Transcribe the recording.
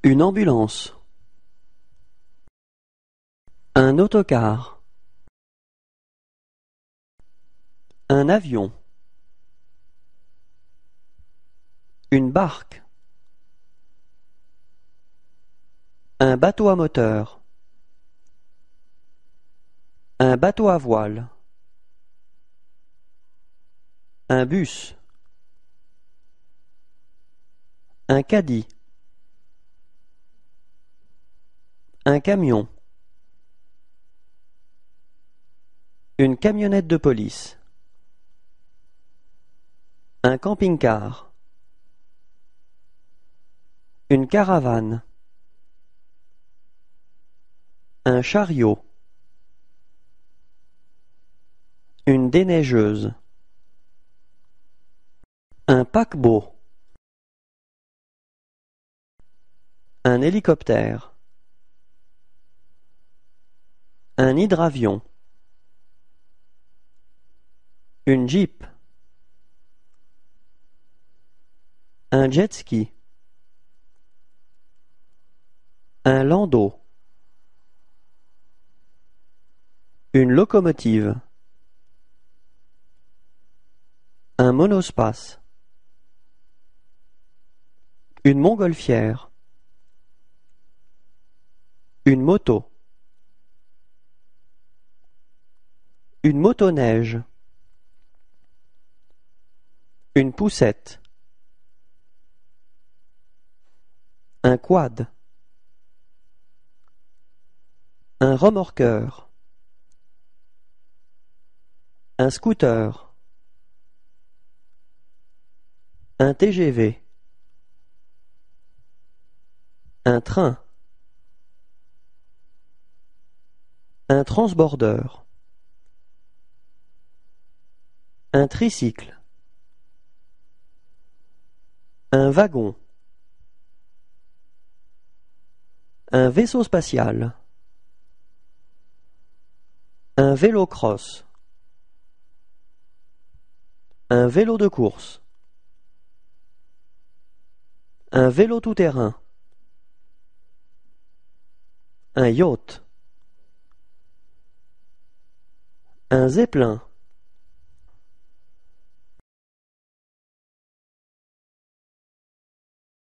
Une ambulance. Un autocar. Un avion. Une barque. Un bateau à moteur. Un bateau à voile. Un bus. Un caddie. Un camion. Une camionnette de police. Un camping-car. Une caravane. Un chariot. Une déneigeuse. Un paquebot. Un hélicoptère. Un hydravion. Une Jeep. Un jet ski. Un landau. Une locomotive. Un monospace. Une montgolfière. Une moto. Une motoneige. Une poussette. Un quad. Un remorqueur. Un scooter. Un TGV. Un train. Un transbordeur. Un tricycle. Un wagon. Un vaisseau spatial. Un vélo-cross. Un vélo de course. Un vélo tout-terrain. Un yacht. Un zeppelin.